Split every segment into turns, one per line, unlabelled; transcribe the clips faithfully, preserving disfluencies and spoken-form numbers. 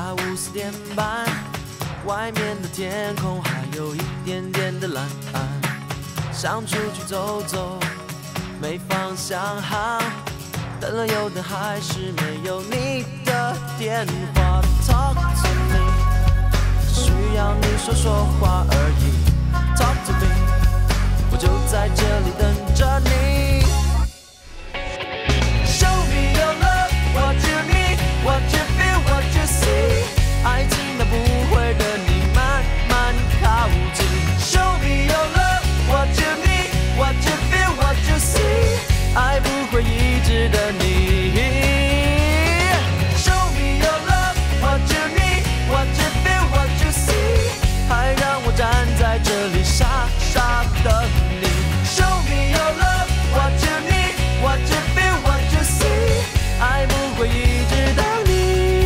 下午四点半，外面的天空还有一点点的蓝，想出去走走，没方向航，等了又等，还是没有你的电话。Talk to me， 只需要你说说话而已。Talk to me， 我就在这里等着你。Show me your love, what you need, what you feel, what you see。爱情它不会等你慢慢靠近。Show me your love, what you need, what you feel, what you see。爱不会一直等你。Show me your love, what you need, what you feel, what you see。还让我站在这里傻傻等你。Show me your love, what you need, what you feel, what you see。爱不会一直等你。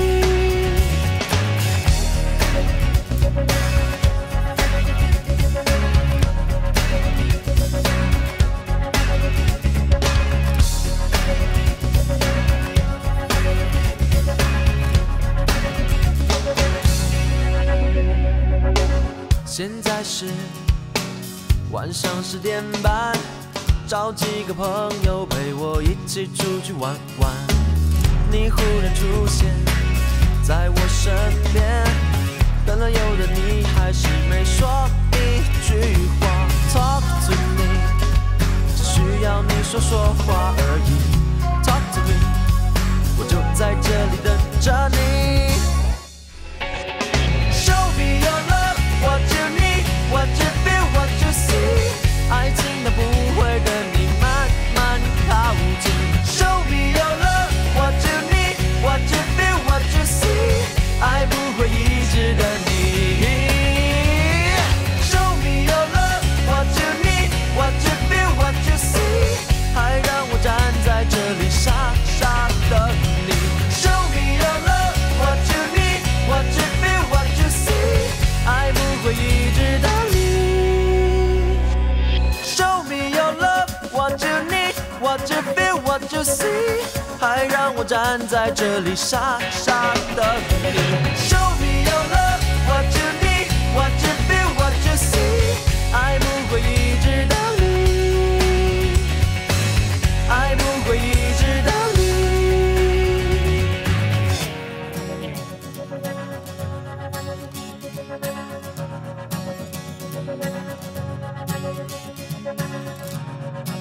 现在是晚上十点半，找几个朋友陪我一起出去玩玩。你忽然出现在我身边，等了又等，你还是没说一句话。Talk to me， 只需要你说说话而已。Talk to me， 我就在这里等着你。Show me your love, what you need, what you feel, what you see。爱情它不会等你慢慢靠近。Show me your love, what you need, what you feel, what you see。爱不会一直等你。Show me your love, what you need, what you feel, what you see。还让我站在这里傻傻等你。Show me your love, what you need, what you feel, what you see。爱不会一直等你。Show me your love, what you need, what you feel, what you see。还让我站在这里傻傻等你。Show me your love, what you need, what you feel, what you see。爱不会一直等你，爱不会一直等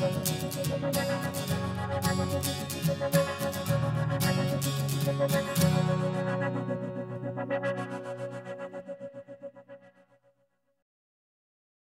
你。Thank you.